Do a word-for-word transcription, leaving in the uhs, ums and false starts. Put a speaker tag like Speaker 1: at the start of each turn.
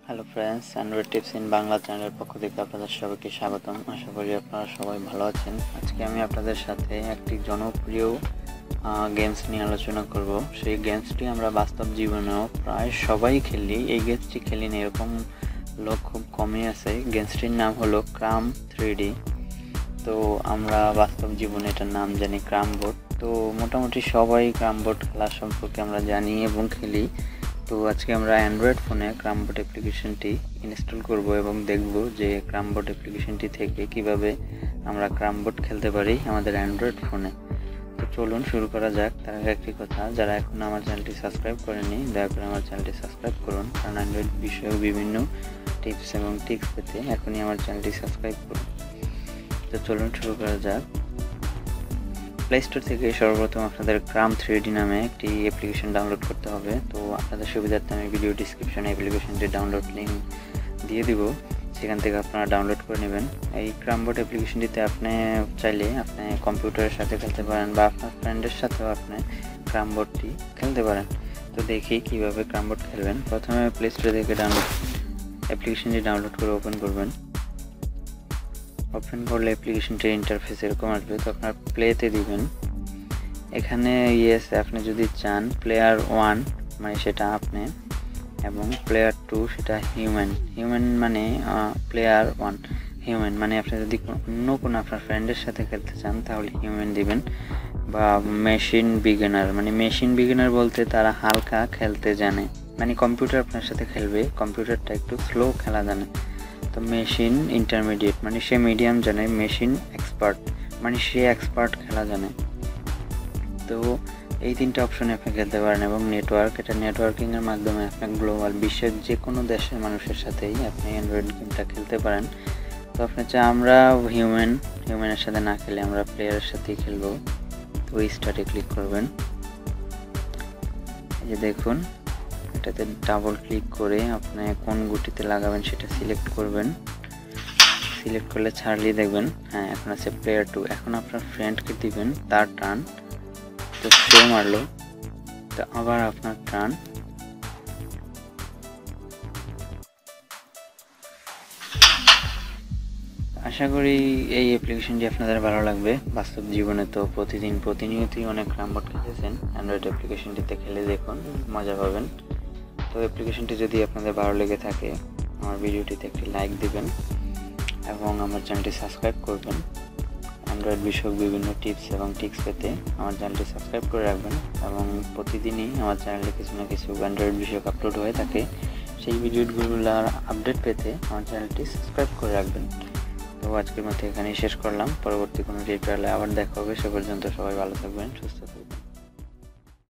Speaker 1: Hello friends, Android tips in Bangla চ্যানেলের পক্ষ থেকে আপনাদের সবাইকে স্বাগতম। আশা করি আপনারা সবাই ভালো আছেন। আজকে আমি আপনাদের সাথে একটি জনপ্রিয় গেমস নিয়ে আলোচনা করব। সেই গেমসটি আমরা বাস্তব জীবনেও প্রায় সবাই খেলি। এই গেমসটি খেলি না এরকম লোক খুব কমই আছে। গেমসটির নাম হলো ক্রাম থ্রি ডি। তো আমরা বাস্তব জীবনে এটার নাম জানি ক্রাম বোর্ড। তো মোটামুটি সবাই ক্রাম বোর্ড খেলা সম্পর্কে আমরা জানি এবং খেলি। তো আজকে আমরা অ্যান্ড্রয়েড ফোনে ক্রাম বোর্ড অ্যাপ্লিকেশনটি ইনস্টল করব এবং দেখব যে ক্রাম বোর্ড অ্যাপ্লিকেশনটি থেকে কিভাবে আমরা ক্রাম বোর্ড খেলতে পারি আমাদের অ্যান্ড্রয়েড ফোনে। তো চলুন শুরু করা যাক। তার আগে একটি কথা, যারা এখন আমার চ্যানেলটি সাবস্ক্রাইব করেনি দয়া করে আমার চ্যানেলটি সাবস্ক্রাইব করুন, কারণ অ্যান্ড্রয়েড বিষয়ে বিভিন্ন টিপস এবং ট্রিক্স পেতে এখনই আমার চ্যানেলটি সাবস্ক্রাইব করুন। তো চলুন শুরু করা যাক। প্লে স্টোর থেকে সর্বপ্রথম আপনাদের ক্রাম থ্রি ডি নামে একটি অ্যাপ্লিকেশন ডাউনলোড করতে হবে। তো আপনাদের সুবিধার্থে আমি ভিডিও ডিসক্রিপশনে অ্যাপ্লিকেশনটি ডাউনলোড লিঙ্ক দিয়ে দিব, সেখান থেকে আপনারা ডাউনলোড করে নেবেন। এই ক্রাম বোর্ড অ্যাপ্লিকেশনটিতে আপনি চাইলে আপনি কম্পিউটারের সাথে খেলতে পারেন বা আপনার ফ্রেন্ডের সাথেও আপনি ক্রাম বোর্ডটি খেলতে পারেন। তো দেখি কীভাবে ক্রাম বোর্ড খেলবেন। প্রথমে প্লে স্টোর থেকে ডাউনলোড অ্যাপ্লিকেশনটি ডাউনলোড করে ওপেন করবেন। ওপেন করলে অ্যাপ্লিকেশনটির ইন্টারফেস এরকম আসবে। তো আপনার প্লেতে দিবেন। এখানে ইয়েস আপনি যদি চান প্লেয়ার ওয়ান মানে সেটা আপনি, এবং প্লেয়ার টু সেটা হিউম্যান। হিউম্যান মানে প্লেয়ার ওয়ান হিউম্যান মানে আপনি যদি অন্য কোনো আপনার ফ্রেন্ডের সাথে খেলতে চান তাহলে হিউম্যান দিবেন। বা মেশিন বিগিনার মানে মেশিন বিগিনার বলতে তারা হালকা খেলতে জানে, মানে কম্পিউটার আপনার সাথে খেলবে, কম্পিউটারটা একটু স্লো খেলা জানে। তো মেশিন ইন্টারমিডিয়েট মানে সে মিডিয়াম জানে। মেশিন এক্সপার্ট মানে সে এক্সপার্ট খেলা জানে। তো এই তিনটে অপশনে আপনি খেলতে পারেন। এবং নেটওয়ার্ক, এটা নেটওয়ার্কিংয়ের মাধ্যমে আপনি গ্লোবাল বিশ্বের যে কোনো দেশের মানুষের সাথেই আপনি অ্যান্ড্রয়েড গেমটা খেলতে পারেন। তো আপনি চাই আমরা হিউম্যান হিউম্যানের সাথে না খেলে আমরা প্লেয়ারের সাথেই খেলবো। তো স্টার্টে ক্লিক করবেন। এই যে দেখুন, এটাতে ডাবল ক্লিক করে আপনি কোন গুটিতে লাগাবেন সেটা সিলেক্ট করবেন। সিলেক্ট করলে ছাড়লেই দেখবেন হ্যাঁ এখন আছে প্লেয়ার টু। এখন আপনার ফ্রেন্ডকে দিবেন, তার টার্ন। তো সে মারলো, তো আবার আপনার টার্ন। আশা করি এই অ্যাপ্লিকেশনটি আপনাদের ভালো লাগবে। বাস্তব জীবনে তো প্রতিদিন প্রতিনিয়তই অনেক ক্রাম বোর্ড খেলেছেন, অ্যান্ড্রয়েড অ্যাপ্লিকেশনটিতে খেলে দেখুন, মজা পাবেন। তো অ্যাপ্লিকেশনটি যদি আপনাদের ভালো লেগে থাকে আমার ভিডিওটিতে একটি লাইক দিবেন এবং আমার চ্যানেলটি সাবস্ক্রাইব করবেন। অ্যান্ড্রয়েড বিষয়ক বিভিন্ন টিপস এবং ট্রিক্স পেতে আমার চ্যানেলটি সাবস্ক্রাইব করে রাখবেন। এবং প্রতিদিনই আমার চ্যানেলে কিছু না কিছু অ্যান্ড্রয়েড বিষয়ক আপলোড হয়ে থাকে, সেই ভিডিওগুলোর আপডেট পেতে আমার চ্যানেলটি সাবস্ক্রাইব করে রাখবেন। তো আজকের মতো এখানেই শেষ করলাম। পরবর্তী কোনো টিউটোরিয়ালে আবার দেখা হবে। সে পর্যন্ত সবাই ভালো থাকবেন, সুস্থ থাকবেন।